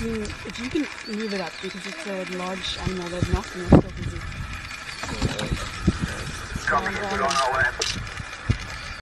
if you can move it up because it's a large animal, there's nothing. It's so busy. Coming in on our way.